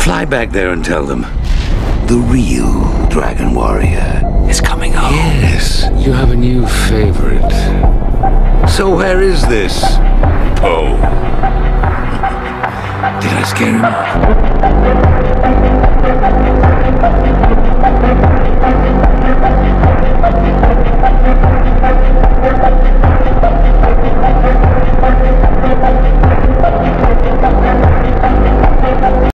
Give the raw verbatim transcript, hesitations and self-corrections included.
Fly back there and tell them the real Dragon Warrior is coming home. Yes, you have a new favorite. So where is this Poe? Did I scare him off?